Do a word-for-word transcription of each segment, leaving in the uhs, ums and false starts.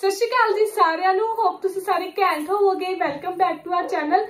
सत श्री अकाल जी सारिਆਂ ਨੂੰ होप ਤੁਸੀਂ ਸਾਰੇ ਘੈਂਟ ਹੋਵੋਗੇ। Welcome back to our channel.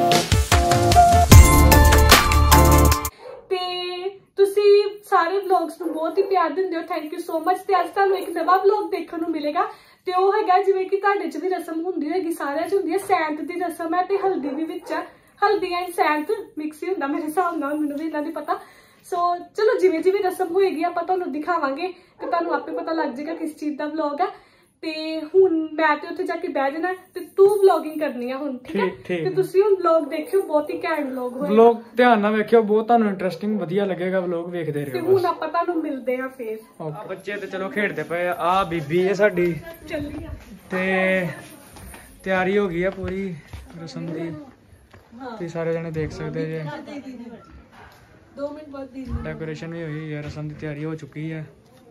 ਤੇ ਤੁਸੀਂ ਸਾਰੇ ਵਲੌਗਸ ਨੂੰ ਬਹੁਤ ਹੀ ਪਿਆਰ ਦਿੰਦੇ ਹੋ, ਥੈਂਕ ਯੂ ਸੋ ਮਚ। ਤੇ ਅੱਜ ਤੁਹਾਨੂੰ ਇੱਕ ਨਵਾਂ ਵਲੌਗ ਦੇਖਣ ਨੂੰ ਮਿਲੇਗਾ ਤੇ ਉਹ ਹੈਗਾ ਜਿਵੇਂ ਕਿ ਤੁਹਾਡੇ ਚ ਵੀ ਰਸਮ ਹੁੰਦੀ ਹੋਏਗੀ, ਸਾਰਿਆਂ ਚ ਹੁੰਦੀ ਹੈ, ਸੈਂਤ ਦੀ ਰਸਮ ਹੈ ਤੇ ਹਲਦੀ ਵੀ ਵਿੱਚ ਹੈ। ਹਲਦੀ ਐਂਡ ਸੈਂਤ ਮਿਕਸ ਹੀ ਹੁੰਦਾ ਮੇਰੇ ਹਿਸਾਬ ਨਾਲ, ਮੈਨੂੰ ਵੀ ਇਹਨਾਂ ਦੀ ਪਤਾ। ਸੋ ਚਲੋ ਜਿਵੇਂ ਜਿਵੇਂ ਰਸਮ ਹੋਏਗੀ ਆਪਾਂ ਤੁਹਾਨੂੰ ਦਿਖਾਵਾਂਗੇ ਤੇ ਤੁਹਾਨੂੰ ਆਪੇ ਪਤਾ ਲੱਗ ਜਾਏਗਾ ਕਿਸ ਚੀਜ਼ ਦਾ ਵਲੌਗ ਹੈ। ਤੇ ਹੁਣ ਮੈਂ ਤੇ ਉੱਥੇ ਜਾ ਕੇ ਬਹਿ ਜਾਣਾ ਤੇ ਤੂੰ ਵਲੌਗਿੰਗ ਕਰਨੀ ਆ ਹੁਣ, ਠੀਕ ਹੈ? ਤੇ ਤੁਸੀਂ ਹੁਣ ਵਲੌਗ ਦੇਖਿਓ, ਬਹੁਤ ਹੀ ਘੈਂਟ ਵਲੌਗ ਹੋਏਗਾ। ਵਲੌਗ ਧਿਆਨ ਨਾਲ ਵੇਖਿਓ, ਬਹੁਤ ਤੁਹਾਨੂੰ ਇੰਟਰਸਟਿੰਗ ਵਧੀਆ ਲੱਗੇਗਾ ਵਲੌਗ ਵੇਖਦੇ ਰਹੋ। ਤੇ ਹੁਣ ਆਪਾਂ ਤੁਹਾਨੂੰ ਮਿਲਦੇ ਆ ਫੇਰ। ਬੱਚੇ ਤੇ ਚਲੋ ਖੇਡਦੇ ਪਏ ਆ, ਬੀਬੀ ਹੈ ਸਾਡੀ ਚੱਲੀ ਤੇ ਤਿਆਰੀ ਹੋ ਗਈ ਆ ਪੂਰੀ ਰਸਮ ਦੀ। ਤੁਸੀਂ ਸਾਰੇ ਜਣੇ ਦੇਖ ਸਕਦੇ ਜੇ ਦੋ ਮਿੰਟ ਬਾਅਦ ਦੀ ਡੈਕੋਰੇਸ਼ਨ ਵੀ ਹੋਈ ਹੈ, ਰਸਮ ਦੀ ਤਿਆਰੀ ਹੋ ਚੁੱਕੀ ਹੈ।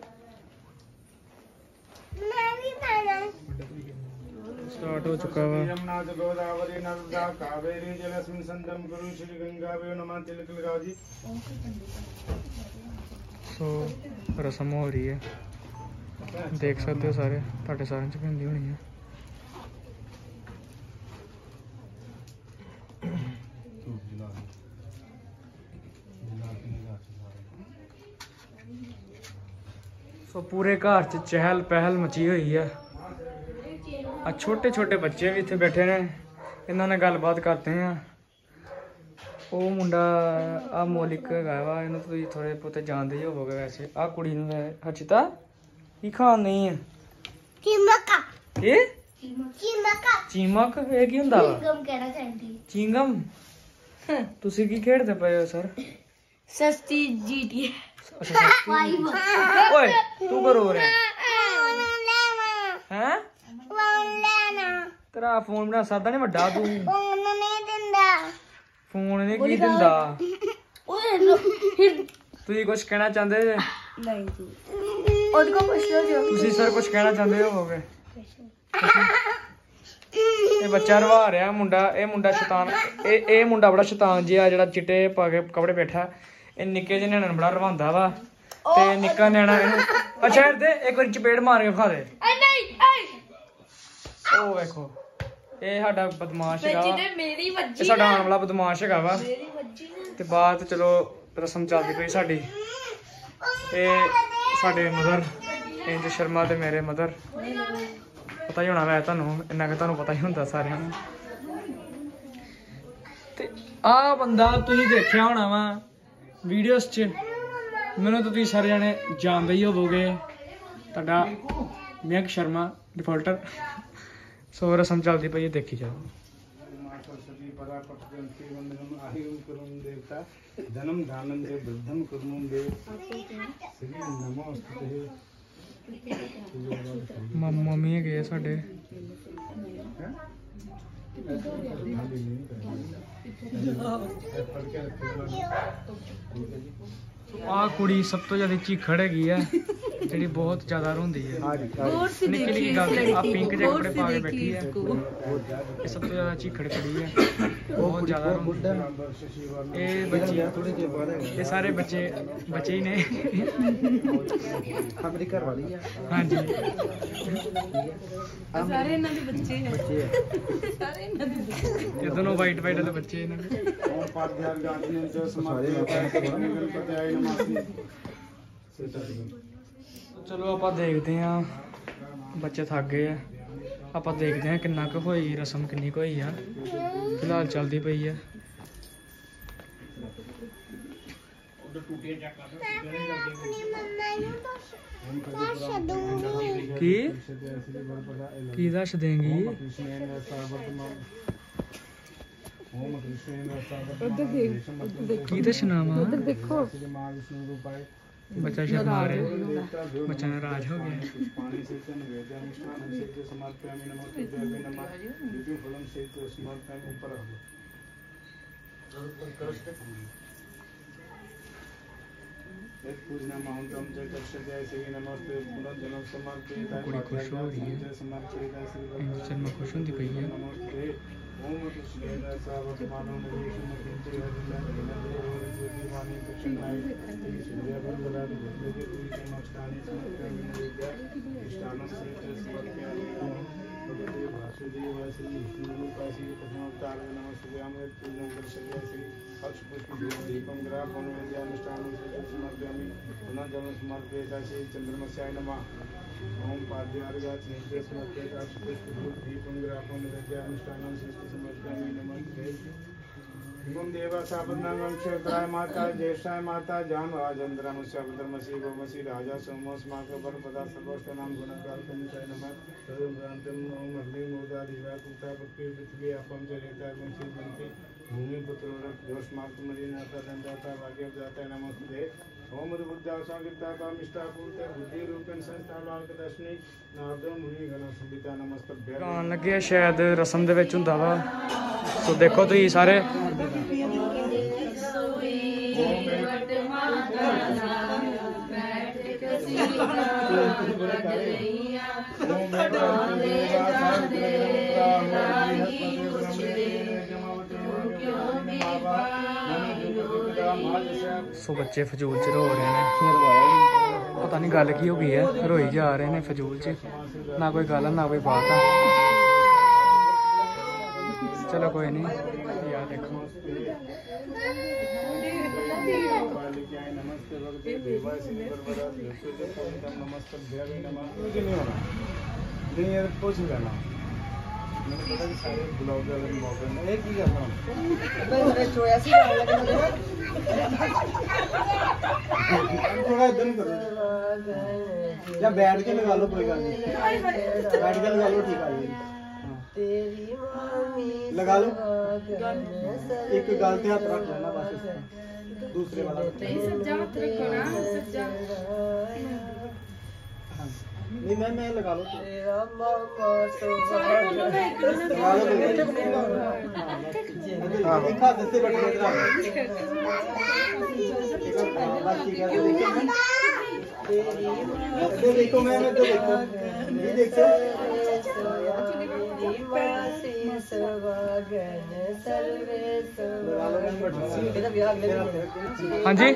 स्टार्ट हो चुका है। यमुना गोदावरी नर्मदा कावेरी जलस्मिन् संगम गुरु श्री गंगा नमः तिलक लगाओ जी। सो रस्म हो रही है, देख सकते हो सारे, ਤੁਹਾਡੇ ਸਾਰਿਆਂ ਚ ਹੁੰਦੀ ਹੋਣੀ ਹੈ। सो पूरे घर च चहल पहल मची हुई है। आ छोटे छोटे बच्चे भी इतने बैठे ने, इन्हों ने गलबात करते हैं। वो मुंडा आ मौलिक है वा, इन्हों तुम थोड़े बहुते जानते ही होवोगे वैसे। आ कुड़ी नूं हर्षिता की खान नहीं है चीमक। ये चीमक चीमक ये की हुंदा वा? चिंगम। तुसी की खेडदे पए हो सर? सस्ती जीटी। ओए तू करो रे हैं? तेरा फोन बना सकदा नहीं वड्डा तू? फोन नहीं दिंदा। फोन ने की दिंदा? तुसी कुछ कहना चाहते जे? नहीं जी। और को पूछ लो जो। तुसी सर कुछ कहना चाहते होगे? ये बच्चा रवा रहा मुंडा, ये मुंडा शैतान, ए ए मुंडा बड़ा शैतान जी आ जेड़ा चिट्टे पा के कपड़े बैठा। ए निक्के जे न्याणे बड़ा रवांदा वा ते निक्का न्याणा इहनू अच्छा दे एक बार चपेड़ मार के खा दे। ओ देखो ये साडा बदमाश है, ये साडा आने वाला बदमाश है वा। ते बाद चलो रस्म चलदी पई साडी। ये साडे मदर इंज शर्मा ते मेरे मदर, पता ही होना वै तुहानू, इन्ना कि तुहानू पता ही हुंदा सारिआं नूं। ते आ बंदा तुसीं देखिआ होना वा वीडियोस च, मैनूं तो तुसीं सारे जणे जानदे ही होवोगे, तुहाडा मयंक शर्मा डिफॉल्टर। सो रस्म चलती पई देखी जाओ। धनम दानम दे वृद्धम कुर्मं दे मम्मी गए साडे आ कुड़ी सब तो ज्यादा चीखड़ हैगी है, जी बहुत ज्यादा रोंदी है। निक्की निक्की गल आ पिंक जे कपड़े पा के बैठी है, ये सब तो ज्यादा चीखड़ कुड़ी है, बहुत ज्यादा रोंदी है। ये बच्चे ये सारे बच्चे बच्चे ही ने मेरी घर वाली है। हाँ जी सारे इन्हां दे बच्चे हैं, सारे इन्हां दे बच्चे, ये दोनों वाइट वाइट वाले बच्चे इन्हां दे। चलो आप देखते हैं, बच्चे थक गए हैं, आप देखते हैं किन्ना क होई रस्म, किन्नी क होई है। फिलहाल चलती पई है। की की दस देंगी? की दसना वा? बच्चा शर्मा रहा, बच्चा नाराज हो गया। कुड़ी खुश हो रही है, शर्मा खुश होती पई है। दीपं ग्रापं विद्यानुष्ठानं समर्पयामि पुनः जलं समर्पयेतासि चन्द्रमस्याय नमः ओम पाद्यार्घ्य समर्पयेतासि दीपं ग्रापं विद्यानुष्ठानं समर्पयामि नमस्ते इमं देवा सापदनागं क्षेत्राय माता ज्येष्ठाय माता जाम राजेन्द्रमस्य भद्रमसि गोमसि राजा सोमस्माकं परपदा सर्वस्वनाम गुणकार्तमुसाय नमः सर्वभ्रान्तं ओम अग्नि मोदा दिवा कुता पृथ्वी पृथ्वी अपं जरेता वंशी बनति भूमि पुत्रोर दोषमार्तमरीनाथा दंडाता भाग्यवदाता नमस्ते ओम बुद्धा संगीता मिष्टा पूर्ते बुद्धि रूपेण संस्था लाल दर्शनी नारद मुनि गण संबिता नमस्तभ्य गान लगे शायद रसम दे विच हुंदा वा सो देखो तुसीं सारे सो बच्चे फजूल च रो रहे हैं पता नहीं गल की हो गई है रोई जा रहे हैं फजूल च ना कोई गल ना कोई बात है चलो कोई नहीं यार देखो मैंने पता कि सारे ब्लॉग वाले मौके में एक ही करना थोड़ा इधर करो या बैठ के लगा लो कोई गल नहीं बैठ के लगा लो ठीक है लगा लो एक गल ते हाथ रख लेना बस दूसरे वाला सज्जा हाथ रखो ना सज्जा नहीं मैं मैं लगा लो तेरा मामा सो लगा लो हां एक हाथ से बैठ के बस ठीक है देखो देखो मैं मैं तो देखो ये देखो हाँ जी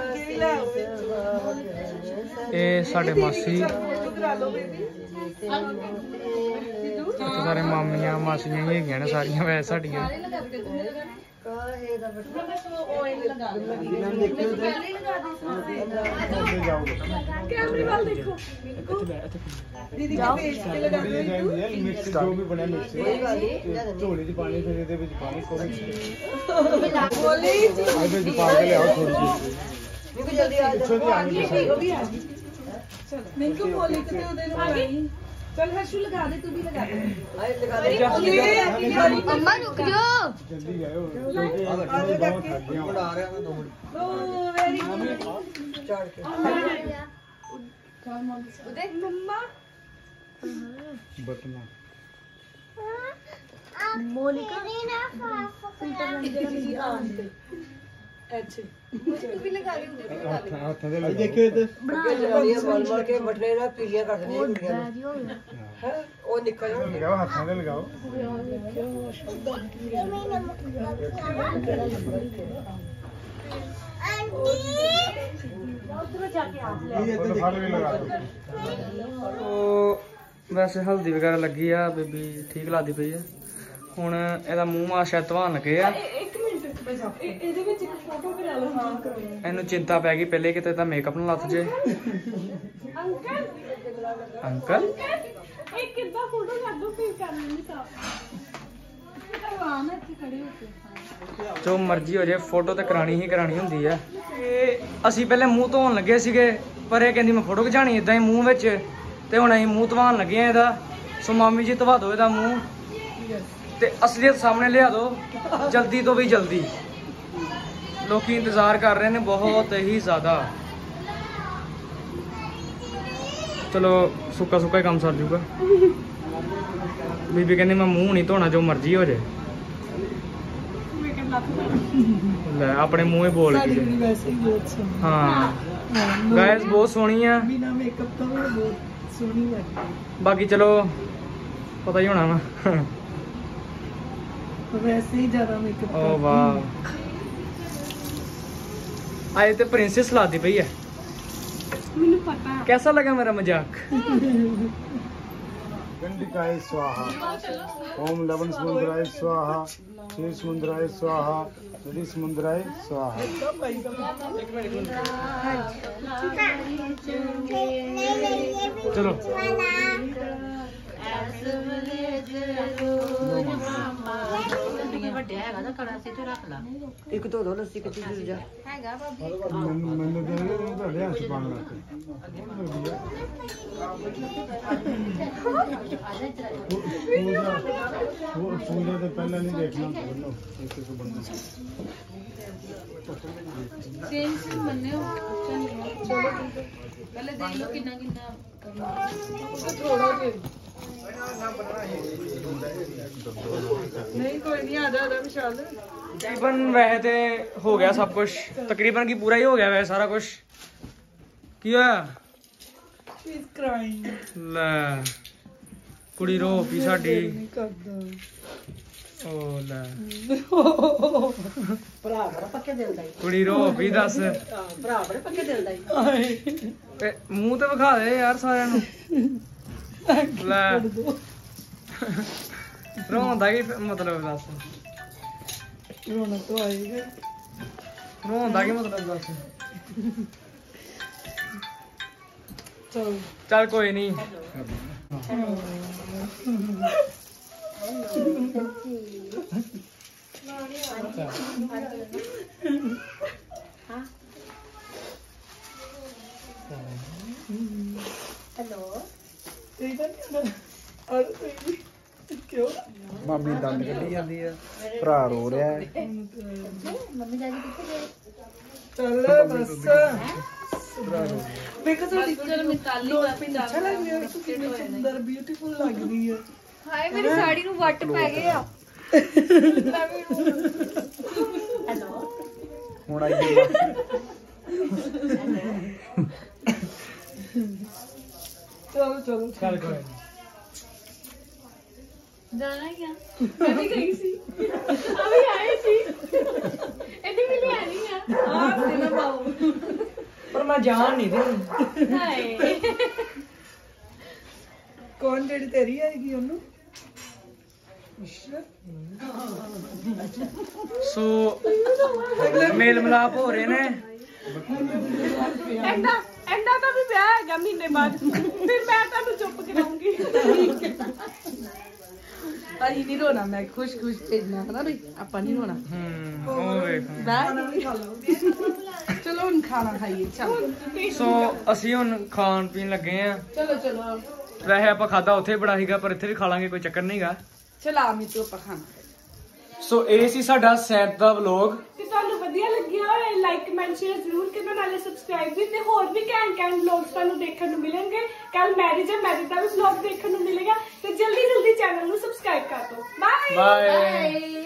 ये साढ़े मासी सारे मामियां मासियां ही है सारियां वैसे साड़ियां जो भी बने झोली च पानी फिर ये पानी पा के लियाओ थोड़ी चल हर्षु लगा दे तू भी लगा दे मम्मा रुक जाओ जल्दी जाओ आगे थक गया आ रहा मैं दो मिनट ओ वेरी गुड चढ़ के देख मम्मा बटना मोनिका अच्छे मुझे भी लगा ली उधर भी लगा ली हाथ दे लगा देखिए इधर जलियां मार मार के बटने ना पीलियां कर देने हैं ओ निकल लगाओ हाथ दे लगाओ तो वैसे हल्दी वगैरह लगी आ बेबी ठीक लगती पई है हुण एदा मूंह मां शायद धवान लगे आ ਇਹਨੂੰ चिंता पै गई पहले किते ता मेकअप ना लथ जे अंकल एक कितना फोटो कर दो फिर कर लेंगे साहब करवाना कि खड़े होके जो मर्जी हो जाए फोटो तो करानी ही करानी हुंदी है ਅਸੀਂ ਪਹਿਲੇ ਮੂੰਹ ਧੋਣ ਲੱਗੇ ਸੀਗੇ ਪਰ ਇਹ ਕਹਿੰਦੀ ਮੈਂ ਫੋਟੋ ਖਿਚਾਣੀ ਇਦਾਂ ਹੀ ਮੂੰਹ ਵਿੱਚ ਤੇ ਹੁਣ ਅਸੀਂ ਮੂੰਹ ਧਵਾਣ ਲੱਗੇ ਆ ਇਹਦਾ ਸੋ ਮਾਮੀ ਜੀ ਧਵਾ ਦਿਓ ਇਹਦਾ ਮੂੰਹ ਤੇ ਅਸਲੀਅਤ ਸਾਹਮਣੇ ਲਿਆ ਦਿਓ ਜਲਦੀ ਤੋਂ ਵੀ ਜਲਦੀ ਲੋਕੀ ਇੰਤਜ਼ਾਰ ਕਰ ਰਹੇ ਨੇ ਬਹੁਤ ਹੀ ਜ਼ਿਆਦਾ ਚਲੋ ਸੁੱਕਾ ਸੁੱਕਾ ਹੀ ਕੰਮ ਸਰ ਜੂਗਾ ਬੀਬੀ ਕਹਿੰਦੀ ਮੈਂ ਮੂੰਹ ਨਹੀਂ ਧੋਣਾ ਜੋ ਮਰਜ਼ੀ ਹੋ ਜਾਏ ਲੈ ਆਪਣੇ ਮੂੰਹ ਹੀ ਬੋਲ ਗਈ वैसे ही बहुत सोहनी ਹਾਂ ਗਾਇਸ ਬਹੁਤ ਸੋਹਣੀ ਆ बिना मेकअप तो भी बहुत सोहनी लगती है ਬਾਕੀ ਚਲੋ ਪਤਾ ਹੀ ਹੋਣਾ ਵਾ वैसे ही ज्यादा मेकअप ਓ ਵਾਹ आए तो प्रिंसेस लाती पई है ਮੈਨੂੰ ਪਤਾ कैसा लगा मेरा मजाक गंडिकाय स्वाहा ओम लवण समुद्राय स्वाहा क्षीर समुद्राय स्वाहा नदी समुद्राय स्वाहा चलो एक तो दो लस्सी कच्ची दूर जा मैंने देने ਤੁਹਾਡੇ ਹੱਥ ਪਾਣ ਲੱਗੇ ਪੂਜਾ ਉਹ ਪੂਜਾ ਤੇ ਪਹਿਲਾਂ ਨਹੀਂ ਦੇਖਣਾ ਬੋਲੋ ਇੱਕ ਇੱਕ ਬੰਦਾ सेम सेम बनने हो अच्छा नहीं है चलो पहले देख लो कितना कितना थोड़ा नहीं कोई नहीं आधा आधा विशाल तकरीबन वैसे ते हो गया सब कुछ तकरीबन की पूरा ही हो गया वैसे सारा कुछ की होया ले कुड़ी रो पी साडी ओ ले भरा बड़ा पक्के दिल दा कुड़ी रो पी दस भरा बड़े पक्के दिल दा ते मुंह ते विखा दे यार साਰਿਆਂ ਨੂੰ ਲੈ ਰੋਂਦਾ ਕੀ ਮਤਲਬ ਦੱਸ रोना तो आएगा ਰੋਂਦਾ ਕੀ ਮਤਲਬ ਦੱਸ चल ਚੱਲ ਕੋਈ ਨਹੀਂ हेलो क्यों ਮਾਮੀ ਦੰਦ ਕੱਢੀ ਜਾਂਦੀ ਆ ਭਰਾ ਰੋ ਰਿਹਾ ਹੈ मम्मी जाके कितने गए चल बस देखो तो चलो मैं काली वापस अच्छा लग रहा है कितनी सुंदर ब्यूटीफुल लग रही है हाय मेरी साड़ी नु वट पै गए आ हेलो ਹੁਣ ਆਈ ਗਈ चलो चलो ਚੱਲ ਕੋਈ ਨਹੀਂ जाना क्या मैं भी गई थी अभी आए थी इतनी भी नहीं आनी है आप देना पाओ ਪਰ ਮੈਂ ਜਾਣ ਨਹੀਂ ਦੇਣੀ हाय कौन जेडी तेरी आएगी ओनू ਸੋ ਮੇਲ ਮਿਲਾਪ ਹੋ ਰਹੇ ਨੇ ਐਂਦਾ ਐਂਦਾ ਤਾਂ ਵੀ ਵਿਆਹ ਹੈਗਾ ਮਹੀਨੇ ਬਾਅਦ ਫਿਰ ਮੈਂ ਤੁਹਾਨੂੰ ਚੁੱਪ ਕਰਾਉਂਗੀ अजी नहीं रोना मैं खुश खुश भेजना है ना भाई आपा नहीं रोना ਹੂੰ ਉਹ ਵੇਖ चलो हम खाना खाइए चलो ਸੋ ਅਸੀਂ ਹੁਣ ਖਾਣ ਪੀਣ ਲੱਗੇ ਆ चलो चलो ਵੈਸੇ ਆਪਾਂ ਖਾਦਾ ਉੱਥੇ ਬੜਾ ਸੀਗਾ ਪਰ ਇੱਥੇ ਵੀ ਖਾ ਲਾਂਗੇ ਕੋਈ ਚੱਕਰ ਨਹੀਂਗਾ चला मी तो आपा खाना ਸੋ ਇਹ ਸੀ ਸਾਡਾ ਸੈਂਤ ਦਾ ਵਲੋਗ ਤੇ ਤੁਹਾਨੂੰ ਵਧੀਆ ਲੱਗਿਆ ਹੋਏ ਲਾਈਕ ਕਮੈਂਟ ਸ਼ੇਅਰ ਜ਼ਰੂਰ ਕਰਨਾ ਨਾਲੇ ਸਬਸਕ੍ਰਾਈਬ ਵੀ ਤੇ ਹੋਰ ਵੀ ਘੈਂਟ ਘੈਂਟ ਵਲੌਗਸ ਤੁਹਾਨੂੰ ਦੇਖਣ ਨੂੰ ਮਿਲਣਗੇ ਕੱਲ ਮੈਰਿਜ ਹੈ ਮੈਰਿਜ ਦਾ ਵੀ ਵਲੌਗ ਦੇਖਣ ਨੂੰ ਮਿਲੇਗਾ ਤੇ ਜਲਦੀ ਜਲਦੀ ਚੈਨਲ ਨੂੰ ਸਬਸਕ੍ਰਾਈਬ ਕਰ ਦਿਓ ਬਾਏ ਬਾਏ